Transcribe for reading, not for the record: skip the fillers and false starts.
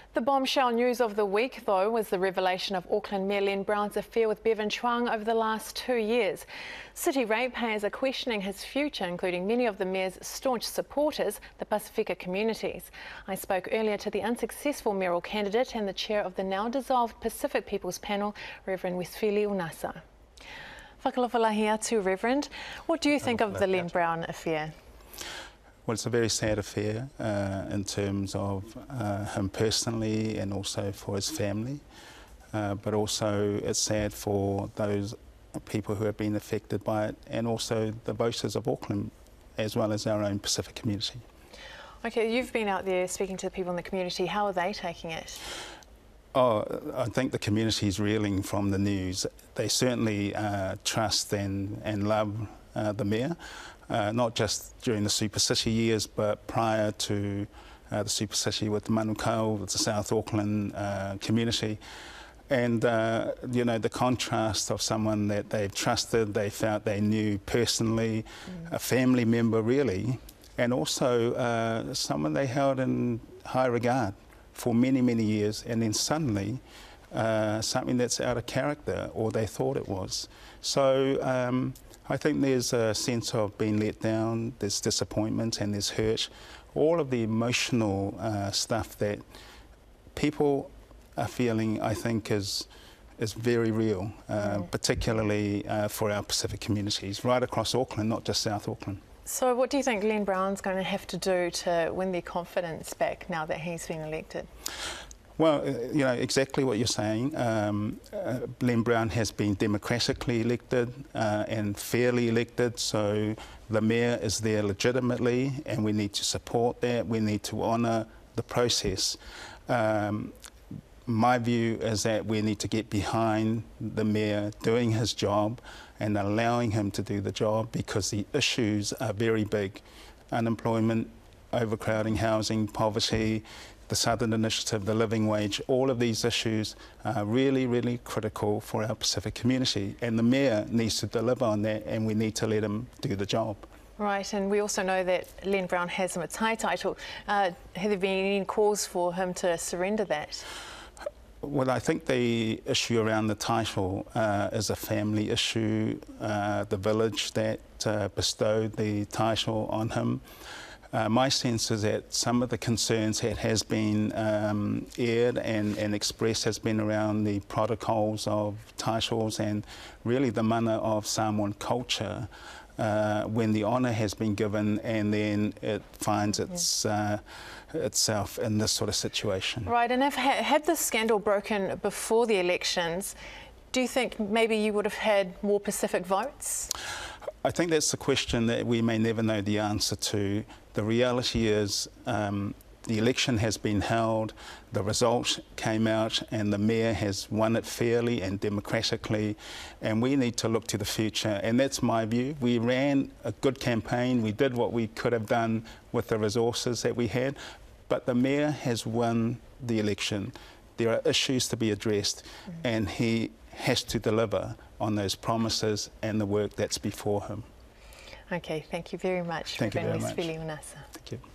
The bombshell news of the week, though, was the revelation of Auckland Mayor Len Brown's affair with Bevan Cheung over the last 2 years. City ratepayers are questioning his future, including many of the mayor's staunch supporters, the Pasifika communities. I spoke earlier to the unsuccessful mayoral candidate and the chair of the now-dissolved Pacific People's Panel, Rev Uesifili Unasa. Whakalawalahi atu, Reverend. What do you think of the Len Brown affair? Well, it's a very sad affair in terms of him personally and also for his family, but also it's sad for those people who have been affected by it and also the voters of Auckland as well as our own Pacific community. Okay, you've been out there speaking to the people in the community. How are they taking it? Oh, I think the community is reeling from the news. They certainly trust and love the mayor. Not just during the Super City years, but prior to the Super City with the Manukau, with the South Auckland community. And, you know, the contrast of someone that they've trusted, they felt they knew personally, a family member really, and also someone they held in high regard for many, many years, and then suddenly something that's out of character, or they thought it was. So I think there's a sense of being let down, there's disappointment and there's hurt. All of the emotional stuff that people are feeling, I think, is very real, particularly for our Pacific communities, right across Auckland, not just South Auckland. So what do you think Len Brown's going to have to do to win their confidence back now that he's been elected? Well, you know, exactly what you're saying. Len Brown has been democratically elected and fairly elected, so the mayor is there legitimately, and we need to support that. We need to honour the process. My view is that we need to get behind the mayor doing his job and allowing him to do the job, because the issues are very big. Unemployment, overcrowding, housing, poverty, the Southern Initiative, the living wage, all of these issues are really, really critical for our Pacific community, and the mayor needs to deliver on that, and we need to let him do the job. Right, and we also know that Len Brown has a Matai title. Have there been any calls for him to surrender that? Well, I think the issue around the title is a family issue. The village that bestowed the title on him. My sense is that some of the concerns that has been aired and expressed has been around the protocols of titles and really the mana of Samoan culture when the honour has been given and then it finds itself in this sort of situation. Right, and had this scandal broken before the elections, do you think maybe you would have had more Pacific votes? I think that's the question that we may never know the answer to. The reality is the election has been held, the result came out, and the mayor has won it fairly and democratically, and we need to look to the future, and that's my view. We ran a good campaign, we did what we could have done with the resources that we had, but the mayor has won the election. There are issues to be addressed, and he has to deliver on those promises and the work that's before him. Okay, thank you very much. Thank you very much. Rev Uesifili Unasa. Thank you.